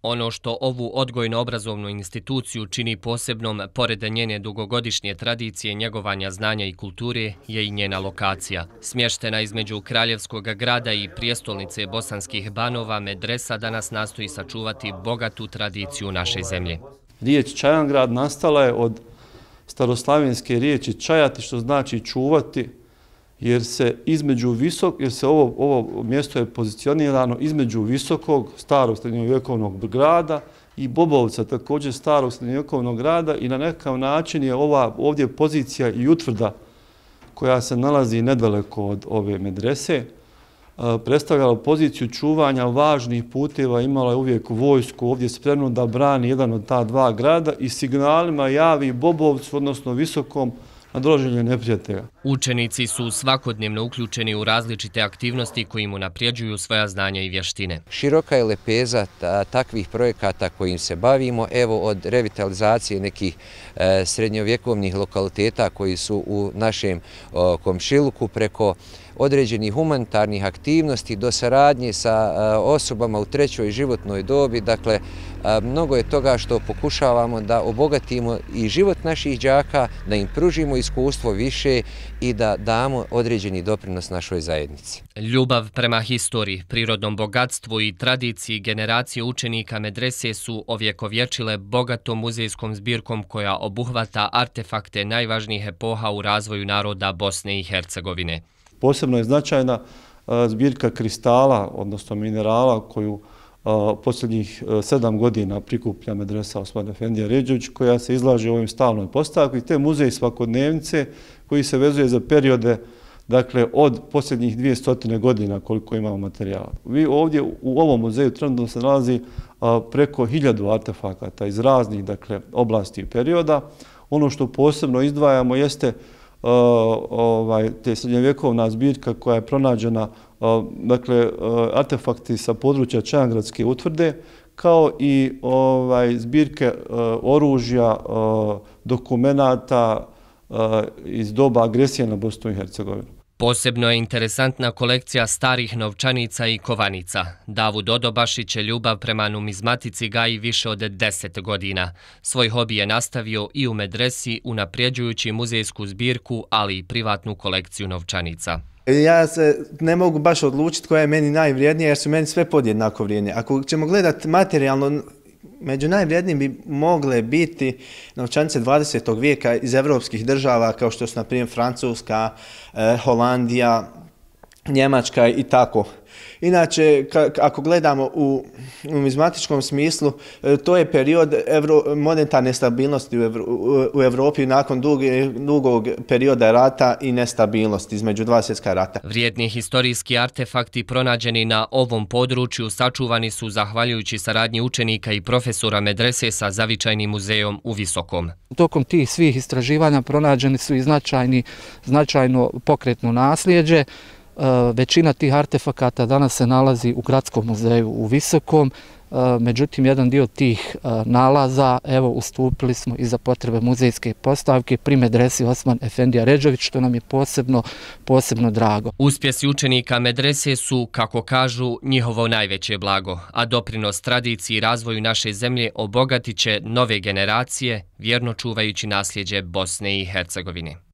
Ono što ovu odgojno-obrazovnu instituciju čini posebnom, pored njene dugogodišnje tradicije njegovanja znanja i kulture, je i njena lokacija. Smještena između Kraljevskog grada i prijestolnice Bosanskih Banova, medresa danas nastoji sačuvati bogatu tradiciju naše zemlje. Riječ Čajangrad nastala je od staroslavenske riječi čajati, što znači čuvati, jer se ovo mjesto je pozicionirano između visokog, starog srednjovjekovnog grada i Bobovca, također starog srednjovjekovnog grada, i na nekakav način je ovdje pozicija i utvrda koja se nalazi nedaleko od ove medrese predstavljala poziciju čuvanja važnih puteva, imala je uvijek vojsku ovdje spremno da brani jedan od ta dva grada i signalima javi Bobovcu, odnosno Visokom, na dolaženje neprijatelja. Učenici su svakodnevno uključeni u različite aktivnosti koji im unaprijeđuju svoja znanja i vještine. Široka je lepeza takvih projekata kojim se bavimo, evo od revitalizacije nekih srednjovjekovnih lokaliteta koji su u našem komšiluku, preko određenih humanitarnih aktivnosti do saradnje sa osobama u trećoj životnoj dobi. Dakle, mnogo je toga što pokušavamo da obogatimo i život naših đaka, da im pružimo iskustvo više i da damo određeni doprinos našoj zajednici. Ljubav prema historiji, prirodnom bogatstvu i tradiciji generacije učenika medrese su ovjekovječile bogatom muzejskom zbirkom koja obuhvata artefakte najvažnijih epoha u razvoju naroda Bosne i Hercegovine. Posebno je značajna zbirka kristala, odnosno minerala, koju posljednjih 7 godina prikuplja medresa Osman Efendija Redžević, koja se izlaže u ovim stalnoj postavki, i te muzej svakodnevnice koji se vezuje za periode, dakle, od posljednjih 200 godina koliko imamo materijala. Vi ovdje u ovom muzeju trenutno se nalazi preko 1000 artefakata iz raznih, dakle, oblasti i perioda. Ono što posebno izdvajamo jeste te srednjovjekovna zbirka koja je pronađena, dakle, artefakti sa područja Čajangradske utvrde, kao i zbirke oružja, dokumenata iz doba agresije na Bosnu i Hercegovinu. Posebno je interesantna kolekcija starih novčanica i kovanica. Davud Odobašić je ljubav prema numizmatici gaji više od 10 godina. Svoj hobi je nastavio i u medresi, unaprijeđujući muzejsku zbirku, ali i privatnu kolekciju novčanica. Ja se ne mogu baš odlučiti koja je meni najvrijednija, jer su meni sve podjednako vrijedne. Ako ćemo gledati materijalno, među najvrijednijim bi mogle biti novčanice 20. vijeka iz evropskih država, kao što su, na primjer, Francuska, Holandija, Njemačka i tako. Inače, ako gledamo u numizmatičkom smislu, to je period monetarne stabilnosti u Evropi nakon dugog perioda rata i nestabilnosti između dva svjetska rata. Vrijedni historijski artefakti pronađeni na ovom području sačuvani su zahvaljujući saradnji učenika i profesora medrese sa Zavičajnim muzejom u Visokom. Tokom tih svih istraživanja pronađeni su i značajno pokretno nasljeđe. Većina tih artefakata danas se nalazi u Gradskom muzeju u Visokom, međutim, jedan dio tih nalaza, evo, ustupili smo i za potrebe muzejske postavke pri medresi Osman Efendija Redžević, što nam je posebno drago. Uspjesi učenika medrese su, kako kažu, njihovo najveće blago, a doprinos tradiciji i razvoju naše zemlje obogatit će nove generacije, vjerno čuvajući nasljeđe Bosne i Hercegovine.